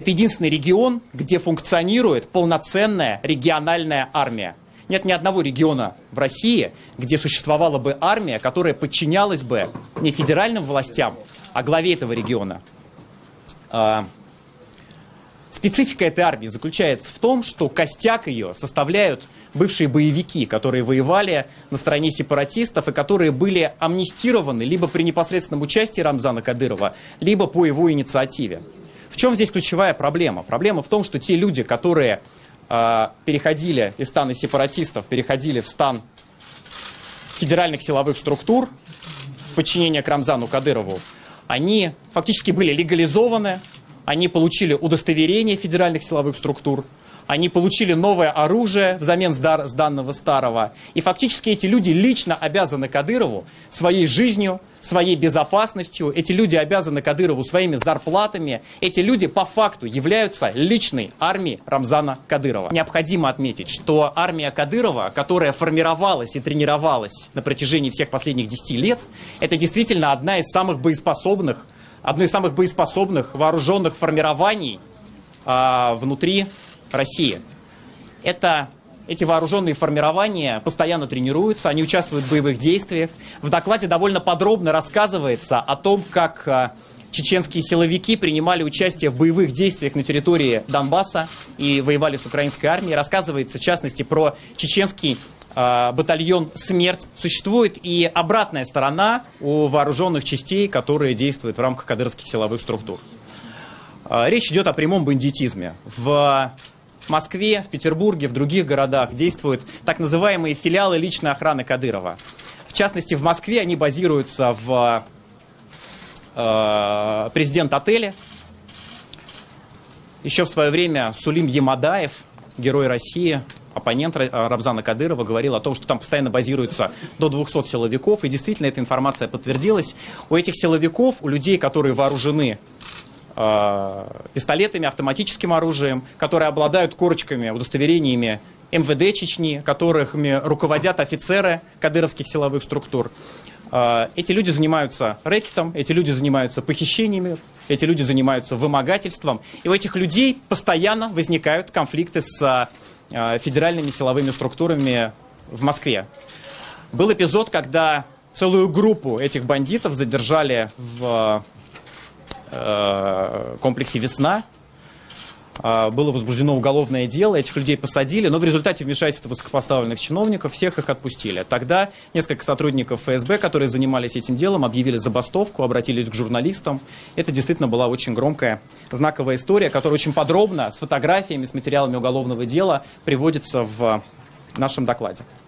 Это единственный регион, где функционирует полноценная региональная армия. Нет ни одного региона в России, где существовала бы армия, которая подчинялась бы не федеральным властям, а главе этого региона. Специфика этой армии заключается в том, что костяк ее составляют бывшие боевики, которые воевали на стороне сепаратистов и которые были амнистированы либо при непосредственном участии Рамзана Кадырова, либо по его инициативе. В чем здесь ключевая проблема? Проблема в том, что те люди, которые переходили из стана сепаратистов, переходили в стан федеральных силовых структур в подчинение к Рамзану Кадырову, они фактически были легализованы, они получили удостоверение федеральных силовых структур, они получили новое оружие взамен с данного старого. И фактически эти люди лично обязаны Кадырову своей жизнью, своей безопасностью. Эти люди обязаны Кадырову своими зарплатами. Эти люди по факту являются личной армией Рамзана Кадырова. Необходимо отметить, что армия Кадырова, которая формировалась и тренировалась на протяжении всех последних 10 лет, это действительно одно из самых боеспособных вооруженных формирований внутри России. Эти вооруженные формирования постоянно тренируются, они участвуют в боевых действиях. В докладе довольно подробно рассказывается о том, как чеченские силовики принимали участие в боевых действиях на территории Донбасса и воевали с украинской армией. Рассказывается, в частности, про чеченский батальон «Смерть». Существует и обратная сторона у вооруженных частей, которые действуют в рамках кадыровских силовых структур. Речь идет о прямом бандитизме. В Москве, в Петербурге, в других городах действуют так называемые филиалы личной охраны Кадырова. В частности, в Москве они базируются в президент-отеле. Еще в свое время Сулим Ямадаев, герой России, оппонент Рамзана Кадырова, говорил о том, что там постоянно базируется до 200 силовиков. И действительно, эта информация подтвердилась. У этих силовиков, у людей, которые вооружены пистолетами, автоматическим оружием, которые обладают корочками, удостоверениями МВД Чечни, которыми руководят офицеры кадыровских силовых структур. Эти люди занимаются рэкетом, эти люди занимаются похищениями, эти люди занимаются вымогательством. И у этих людей постоянно возникают конфликты с федеральными силовыми структурами в Москве. Был эпизод, когда целую группу этих бандитов задержали в комплексе «Весна». Было возбуждено уголовное дело, этих людей посадили, но в результате вмешательства высокопоставленных чиновников всех их отпустили. Тогда несколько сотрудников ФСБ, которые занимались этим делом, объявили забастовку, обратились к журналистам. Это действительно была очень громкая, знаковая история, которая очень подробно, с фотографиями, с материалами уголовного дела приводится в нашем докладе.